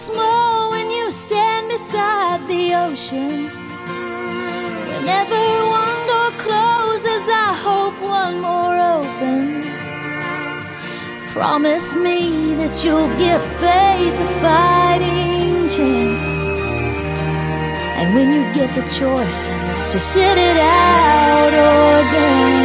more when you stand beside the ocean. Whenever one door closes, I hope one more opens. Promise me that you'll give faith a fighting chance. And when you get the choice to sit it out or dance,